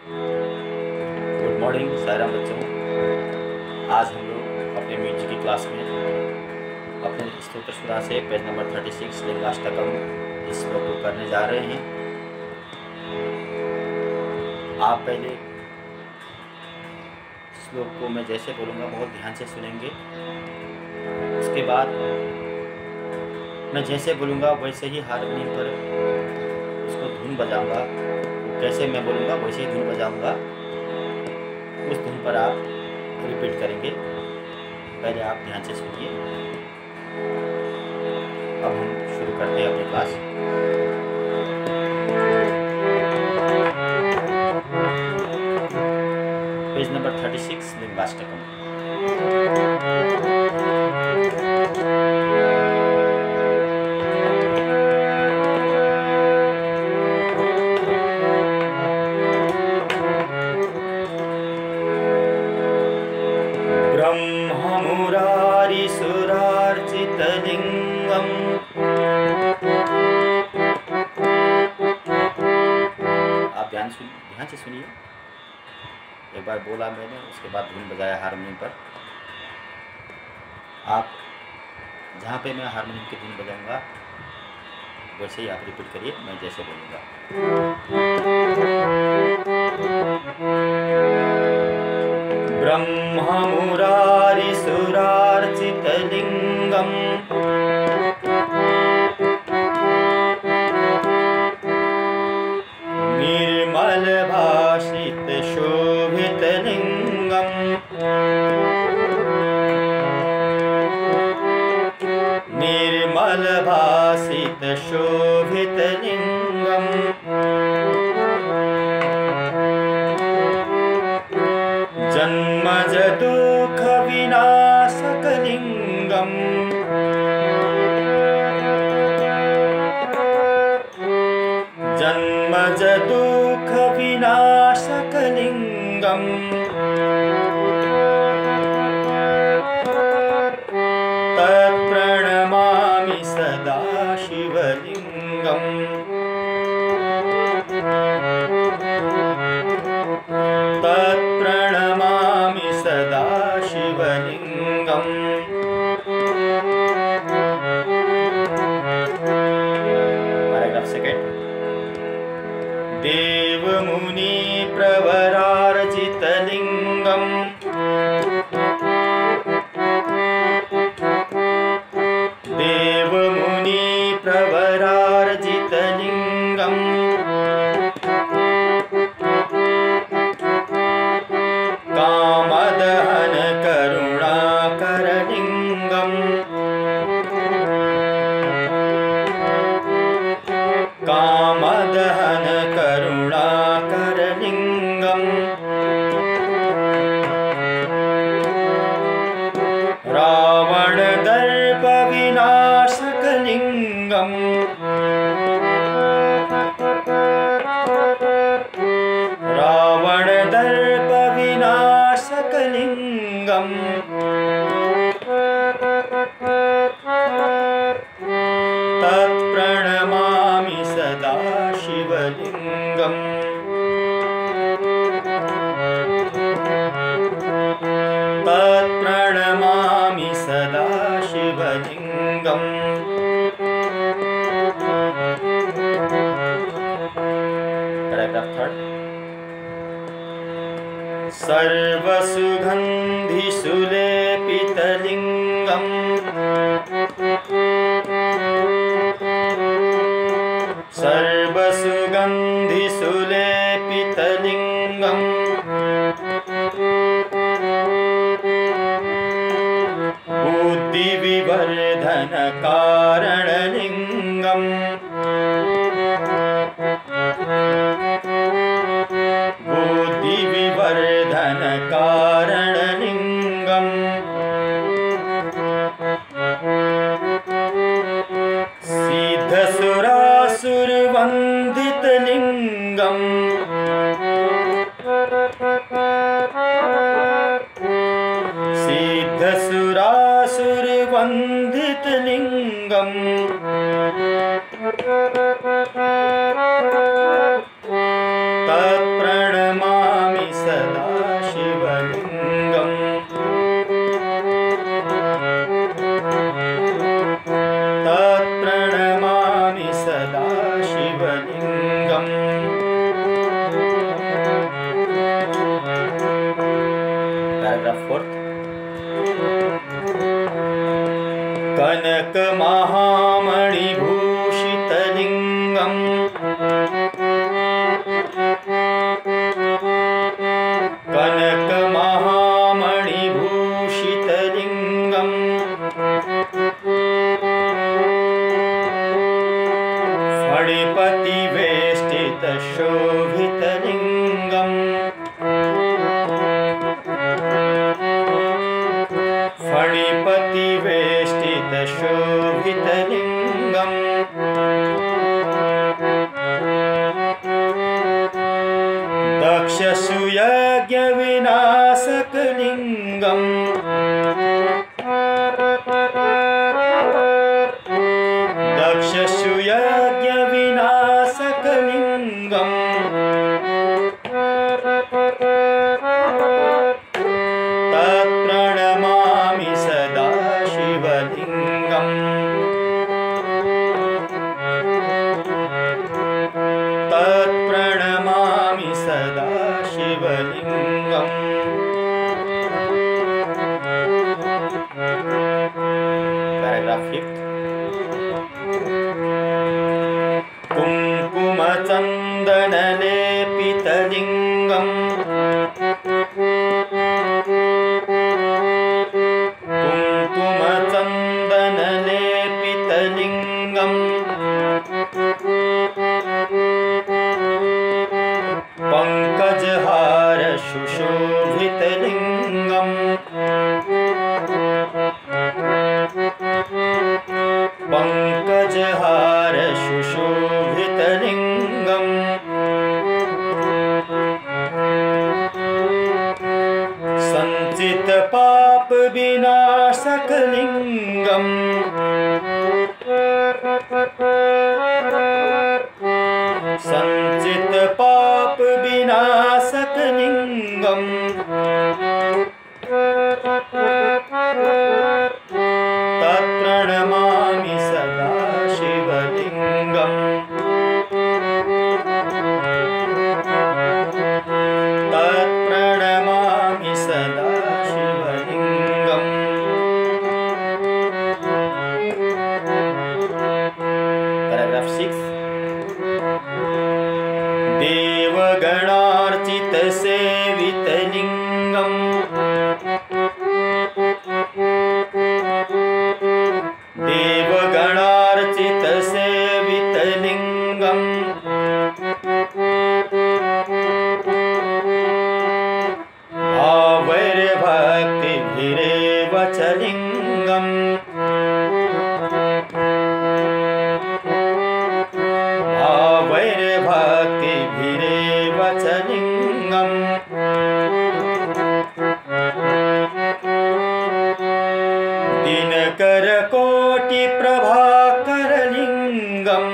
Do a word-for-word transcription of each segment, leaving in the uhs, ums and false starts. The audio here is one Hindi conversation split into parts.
गुड मॉर्निंग सायरा बच्चों। आज हम लोग अपने म्यूजिक की क्लास में अपने स्तोत्र सुरा से पेज नंबर छत्तीस लिंगाष्टकम इस श्लोक को करने जा रहे हैं। आप पहले श्लोक को मैं जैसे बोलूँगा बहुत ध्यान से सुनेंगे। उसके बाद मैं जैसे बोलूँगा वैसे ही हारमोनियम पर उसको धुन बजाऊँगा। कैसे मैं बोलूँगा वैसे ही धुन बजाऊँगा। उस धुन पर आप रिपीट करेंगे। पहले आप ध्यान से सुनिए। अब हम शुरू करते हैं अपनी क्लास। पेज नंबर छत्तीस लिंगाष्टकम। ब्रह्ममुरारिसुरार्चितलिङ्गम् आप ध्यान सुन ध्यान से सुनिए। एक बार बोला मैंने, उसके बाद धुन बजाया हारमोनियम पर। आप जहाँ पे मैं हारमोनियम की धुन बजाऊंगा वैसे ही आप रिपीट करिए, मैं जैसे बोलूँगा। ब्रह्ममुरारिसुरार्चितलिङ्गम् निर्मलभाषितशोभितलिङ्गम् निर्मलभाषितशोभितलिङ्गम् जन्मजदुःखविनाशकलिङ्गम् जन्मजदुःखविनाशकलिङ्गम् तत्प्रणमामि सदा शिवलिङ्गम् तत्प्रणमामि सदा शिवलिङ्गम् पैराग्राफ सेकंड। देवमुनि प्रवरार्जितलिङ्गम् देवमुनि प्रवरार्जितलिङ्गम् कामदहन करुणाकरलिङ्गम् कामदहन करुणाकरलिङ्गम् रावणदर्पविनाशकलिङ्गम् रावणदर्पविनाशकलिङ्गम् तत्प्रणमामि सदा शिवलिङ्गम् तत्प्रणमामि सदा शिवलिङ्गम् पैराग्राफ थर्ड। सर्वसुगन्धिसुलेपितलिङ्गम् सर्वसुगन्धिसुलेपितलिङ्गम् बुद्धिविवर्धनकारणलिङ्गम् बुद्धिविवर्धनकारणलिङ्गम् सिद्धसुरासुरवन्दितलिङ्गम् सिद्धसुरासुरवन्दितलिङ्गम् तत्प्रणमा कनकमहामणिभूषितलिङ्गम् कनकमहामणिभूषितलिङ्गम् फणिपतिवेष्टितशोभितलिङ्गम् फणिपतिवेष्टितशोभितलिङ्गम् दक्षसूयज्ञविनाशकलिङ्गम् दक्षसूयज्ञविनाशकलिङ्गम् तत्प्रणमामि सदा शिवलिङ्गम् तत्प्रणमामि सदा शिवलिङ्गम् पैराग्राफ फिफ्थ कुङ्कुमचन्दनलेपितलिङ्गम् कुङ्कुमचन्दनलेपितलिङ्गम् पङ्कजहार सुशोभितलिङ्गम् पङ्कजहार सुशोभितलिङ्गम् सञ्चितपापविनाशकलिङ्गम् सञ्चितपापविनाशकलिङ्गम् तत्प्रणमामि सदा शिवलिङ्गम् तत्प्रणमामि सदा शिवलिङ्गम् पैराग्राफ सिक्स देवगणार्चितसेवितलिङ्गम् देवगणार्चितसेवितलिङ्गम् भावैर्भक्तिभिरेव च लिङ्गम् भावैर्भक्तिभिरेव च लिङ्गम् दिनकरकोटिप्रभाकरलिङ्गम्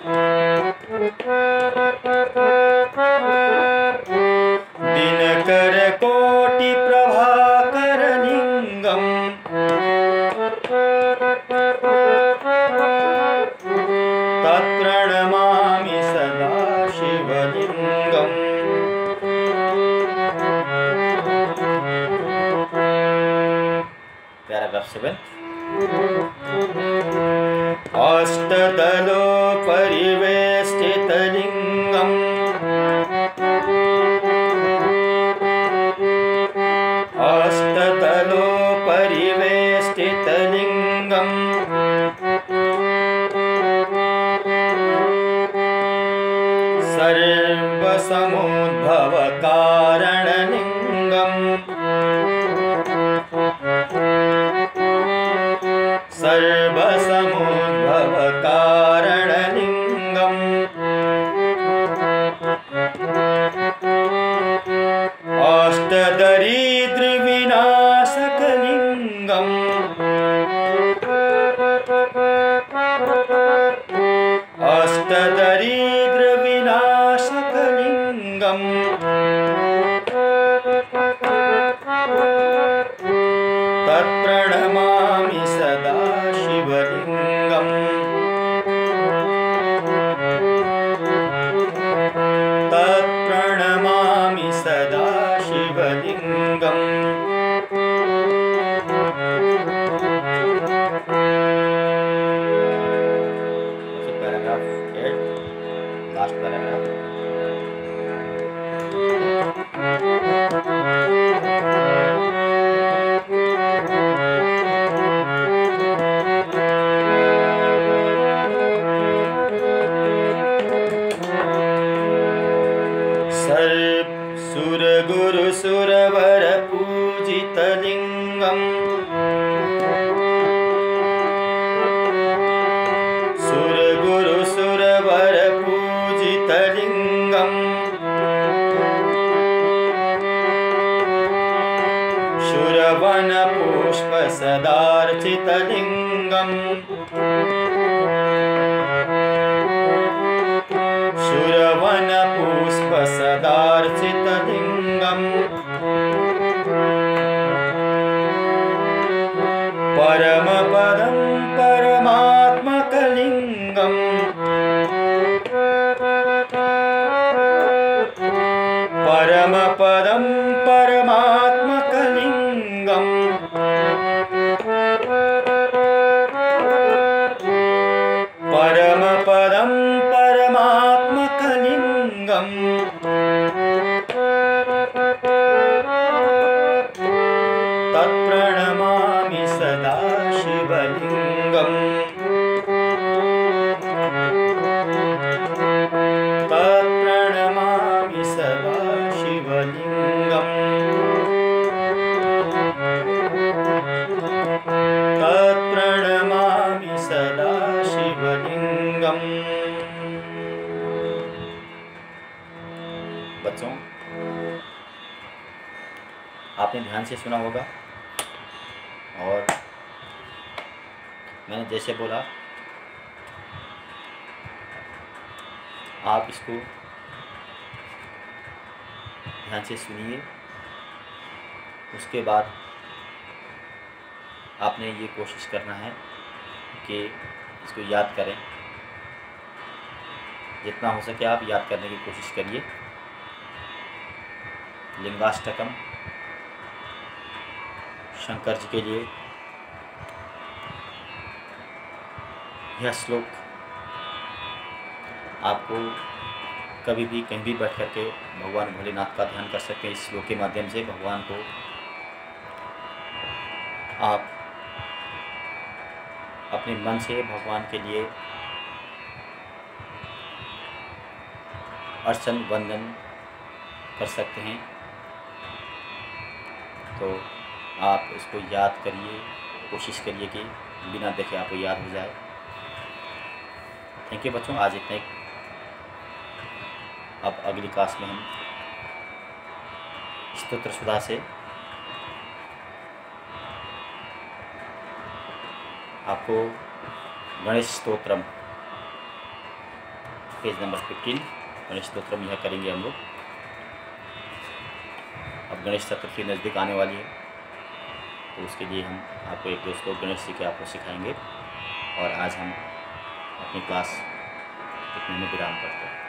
दिनकरकोटिप्रभाकरलिङ्गम् तत्प्रणमामि सदा शिवलिङ्गम् पैराग्राफ सेवन अष्टदलोपरिवेष्टितलिङ्गम् अष्टदलोपरिवेष्टितलिङ्गम् सर्वसमुद्भवकारणलिङ्गम् सर्वसमुद्भवकारणलिङ्गम् अष्टदरिद्रविनाशकलिङ्गम् अष्टदरिद्रविनाशकलिङ्गम् तत्प्रणमामि सदा शिवलिङ्गम् तत्प्रणमामि सदा शिवलिङ्गम् पर सुर गुरु सुरवर पूजित लिंगम सुर गुरु सुरवर पूजित लिंगम शुरवन पुष्प सदार्चित लिंगम शुरवन पुष्प सदार्चित लिंगम परम पदम परमात्मक लिंगम परम पदम परमात्मक लिंगम परम पदम परमात्मक लिंगम तत्प्रणमामि सदा शिवलिंगम तत्प्रणमामि सदा शिवलिंगम तत्प्रणमामि सदा शिवलिंगम। बच्चों, आपने ध्यान से सुना होगा और मैंने जैसे बोला आप इसको ध्यान से सुनिए। उसके बाद आपने ये कोशिश करना है कि इसको याद करें, जितना हो सके आप याद करने की कोशिश करिए। लिंगाष्टकम शंकर जी के लिए यह श्लोक आपको कभी भी कहीं भी बैठ करके भगवान भोलेनाथ का ध्यान कर सकते हैं। इस श्लोक के माध्यम से भगवान को आप अपने मन से भगवान के लिए अर्चन वंदन कर सकते हैं। तो आप इसको याद करिए, कोशिश करिए कि बिना देखे आपको याद हो जाए। थैंक यू बच्चों, आज इतना ही। अब अगली क्लास में हम स्तोत्र सुधा से आपको Ganesh Stotram page number fifteen Ganesh Stotram यह करेंगे हम लोग। अब गणेश चतुर्थी नज़दीक आने वाली है, तो उसके लिए हम आपको एक दो श्लोक गणेश जी के आपको सिखाएंगे। और आज हम अपनी क्लास इतने में विराम करते हैं।